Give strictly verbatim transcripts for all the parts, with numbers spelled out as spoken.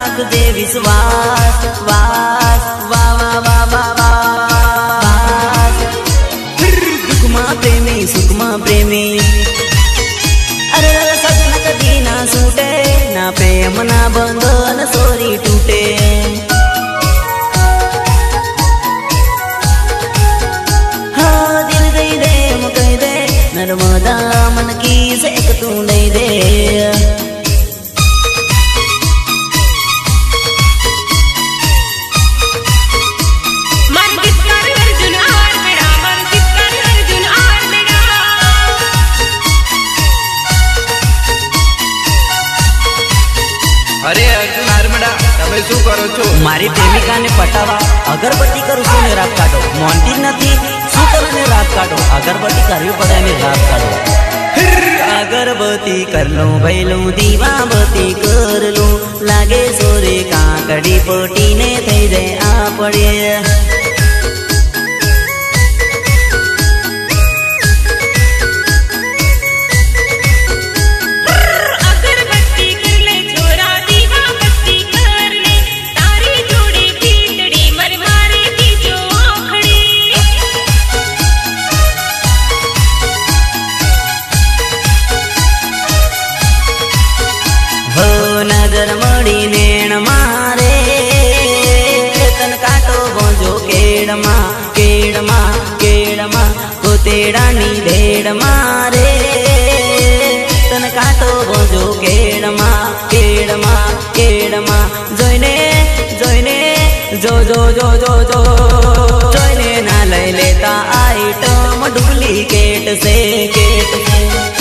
दे विश्वास वास वा वा वा वा वास दुखमा प्रेमी सुखमा प्रेमी अरे सजना कदी ना सूटे ना प्रेम ना बंधन सोरी टूटे हाँ दिल दे दे मुकह दे नर्मदा मन की से एक तू नहीं दे अरे अर्जुन हारमड़ा તમે શું કરો છો? મારી પ્રેમિકાને પટાવા અગરબત્તી કરું છું ને રાત કાઢો મોનતી નથી શું કરો ને રાત કાઢો અગરબત્તી કરવી પડે ને રાત કાઢો અગરબત્તી કર લો ભૈલું દીવાબત્તી કર લો લાગે સોરે કાકડી પટીને થઈ જાય આ પડે नजर मड़ी नेण मारे तन काटो बोझो केड़ मा केड़ मा केड़ मा कोतेड़ा नी ढेड़ मारे तन काटो बोझो केड़ मा केड़ मा केड़ मा जोइने जोइने जो जो जो जो जो जोइने ना ले लेता आइटम डुप्लीकेट से केट से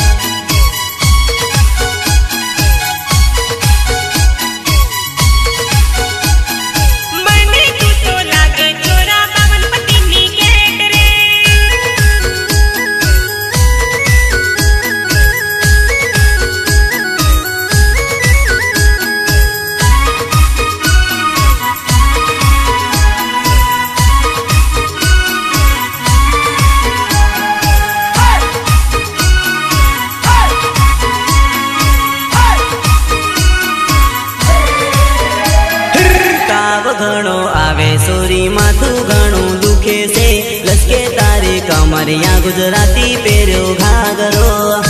घणो आवे सोरी माथू घणो दुखे से लसके तारे कमरिया गुजराती पेरो घाघरो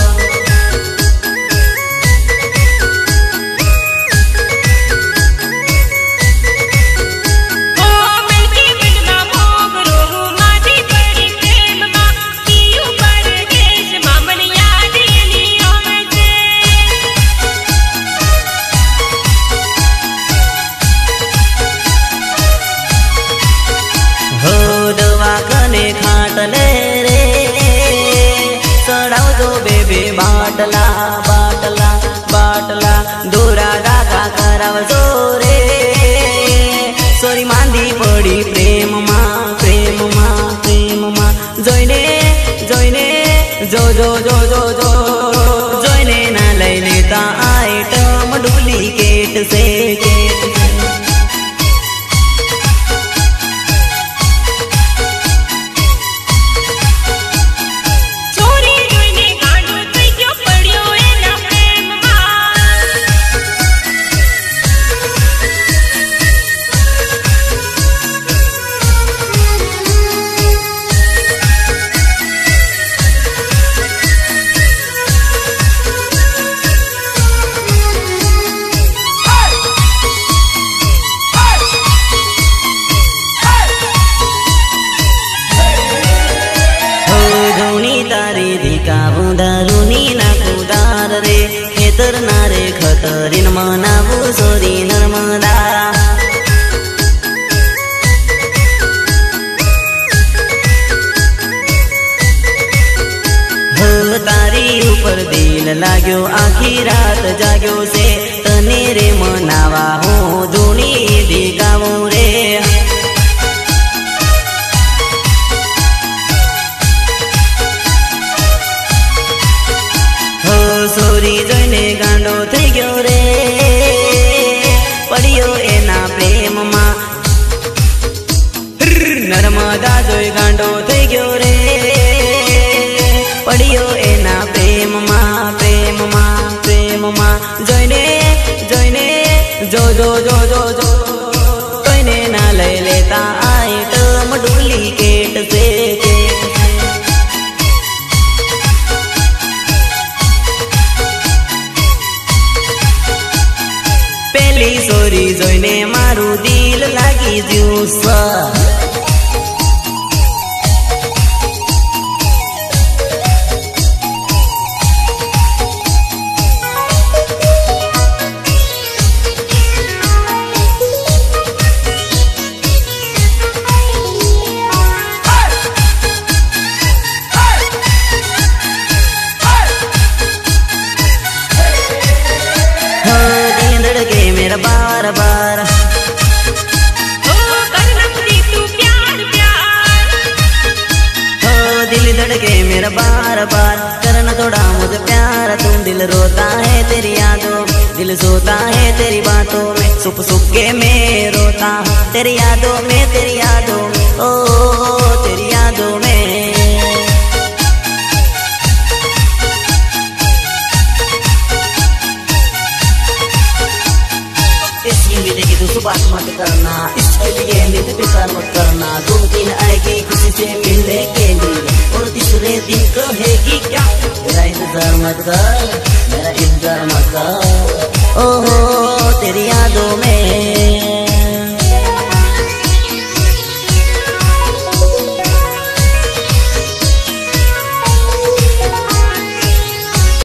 दवाखाने खाटले रे सड़ाव दो बेबे बाटला बाटला बाटला दोरा दागा कराव जोरे सोरी मांदी पड़ी प्रेम माँ प्रेम माँ प्रेम माँ जोइने जोइने जो जो जो जो जो जोइने ना ले लेता आइटम डुप्लीकेट से केट से तारे धिका बुंदारुनी ना कुदार रे खेतर नारे खतरीन मनावू सोरी नर्मदा हो तारी ऊपर दिल लाग्यो आखी रात जाग्यो से तने रे मनावा हो धूनी धिकावू रे सोरी जोइने गांडो थई गयो रे पड़ियो एना प्रेम मा नर्मदा जोई गांडो थई गयो रे पड़ियो एना प्रेम मा प्रेम मा प्रेम मा जोइने जो जो कोई ने ना ले लेता आइटम डुप्लीकेट से। पहली सोरी जोईने मारू दिल लागी ज्यूस। मेरा बार बार ओ करना मुझे तू प्यार प्यार, हो दिल धड़के मेरा बार बार करना थोड़ा मुझे प्यार। तुम दिल रोता है तेरी यादों, दिल सोता है तेरी बातों में, सुप सुप के मैं रोता हूँ तेरी यादों में, तेरी यादों में, ओ, ओ, ओ तेरी यादों में। मिलेगी तो सुबह मत करना, इसके लिए नित बेकार मत करना। दो दिन आएगी किसी से मिलने के लिए और तीसरे दिन कहेगी क्या, मेरा इंतजार मत कर, मेरा इंतजार मत कर। ओहो तेरी यादों में